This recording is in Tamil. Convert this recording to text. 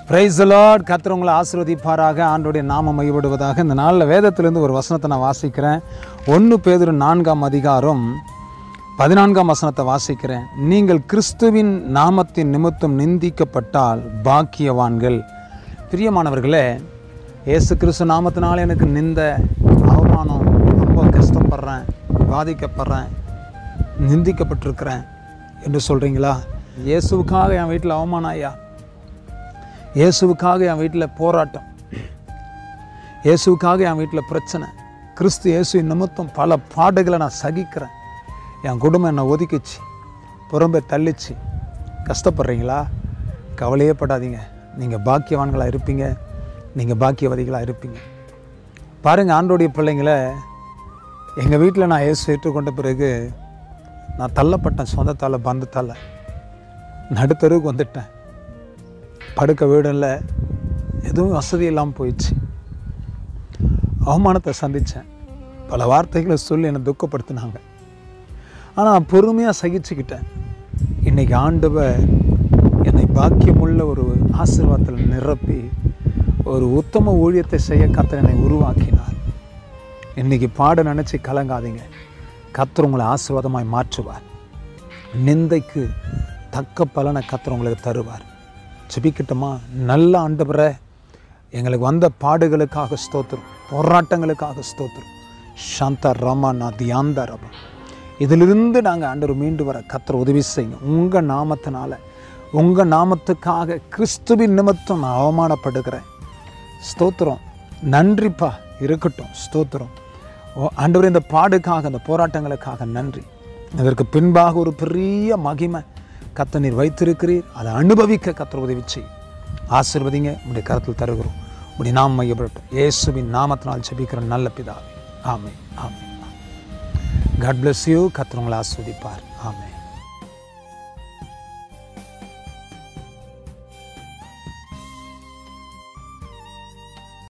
Praise the Lord. கர்த்தர் உங்களை ஆசீர்வதிப்பாராக. ஆண்டவருடைய நாமம் மகிமைப்படுவதாக. இந்த நாளில் வேதத்திலிருந்து ஒரு வசனத்தை நான் வாசிக்கிறேன். 1 பேதுரு 4ஆம் அதிகாரம் 14ஆம் வசனத்தை வாசிக்கிறேன். நீங்கள் கிறிஸ்துவின் நாமத்தின் நிமித்தம் நிந்திக்கப்பட்டால் பாக்கியவான்கள். பிரியமானவர்களே, இயேசு கிறிஸ்து நாமத்தினால எனக்கு நிந்த அவமானம், ரொம்ப கஷ்டப்படுறேன், பாதிக்கப்படுறேன், நிந்திக்கப்பட்டிருக்கிறேன் என்று சொல்கிறீங்களா? இயேசுவுக்காக என் வீட்டில் அவமானம் ஐயா, இயேசுவுக்காக என் வீட்டில் போராட்டம், இயேசுவுக்காக என் வீட்டில் பிரச்சனை, கிறிஸ்து இயேசுவின் நிமித்தம் பல பாடுகளை நான் சகிக்கிறேன், என் குடும்பம் என்னை ஒதுக்கிச்சு, புறம்பே தள்ளிச்சு, கஷ்டப்படுறீங்களா? கவலையே படாதீங்க. நீங்கள் பாக்கியவான்களாக இருப்பீங்க, நீங்கள் பாக்கியவதிகளாக இருப்பீங்க. பாருங்கள், ஆண்டோடைய பிள்ளைங்களை எங்கள் வீட்டில் நான் இயேசு ஏற்றுக்கொண்ட பிறகு நான் தள்ளப்பட்டேன். சொந்தத்தால் பந்தத்தால் நடுத்தருவுக்கு வந்துட்டேன். படுக்க வீடு இல்லை, எதுவும் வசதி இல்லாமல் போயிடுச்சு. அவமானத்தை சந்தித்தேன். பல வார்த்தைகளை சொல்லி என்னை துக்கப்படுத்தினாங்க. ஆனால் பொறுமையாக சகிச்சுக்கிட்டேன். இன்றைக்கி ஆண்டவர் என்னை பாக்கியமுள்ள ஒரு ஆசீர்வாதத்தில் நிரப்பி ஒரு உத்தம ஊழியத்தை செய்ய கர்த்தர் என்னை உருவாக்கினார். இன்றைக்கி பாட நினச்சி கலங்காதீங்க. கர்த்தர் உங்களை ஆசீர்வாதமாய் மாற்றுவார். நிந்தைக்கு தக்க பலனை கர்த்தர் உங்களுக்கு தருவார். ஜெபிக்கட்டுமா? நல்ல ஆண்டவரே, எங்களுக்கு வந்த பாடுகளுக்காக ஸ்தோத்திரம், போராட்டங்களுக்காக ஸ்தோத்திரம். சாந்தா ராமா நான் தியாந்தா ரபா, இதிலிருந்து நாங்கள் ஆண்டவர் மீண்டு வர கர்த்தர் உதவி செய்யுங்க. உங்கள் நாமத்தினால, உங்கள் நாமத்துக்காக கிறிஸ்துவின் நிமித்தம் நான் அவமானப்படுகிறேன். ஸ்தோத்திரம், நன்றிப்பா, இருக்கட்டும். ஸ்தோத்திரம் ஆண்டவர், இந்த பாடுக்காக, இந்த போராட்டங்களுக்காக நன்றி. இதற்கு பின்பாக ஒரு பெரிய மகிமை கர்த்தர் நீர் வைத்திருக்கிறீர். அதை அனுபவிக்க கர்த்தர் உதவி செய்யும். ஆசீர்வதிங்க. உடைய கரத்தில் தருகிறோம். உடைய நாமம் மையப்படட்டும். இயேசுவின் நாமத்தினால் ஜெபிக்கிற நல்ல பிதாவே. ஆமென், ஆமென். God bless you. கர்த்தர் உங்களை ஆசீர்வதிப்பார். ஆமென்.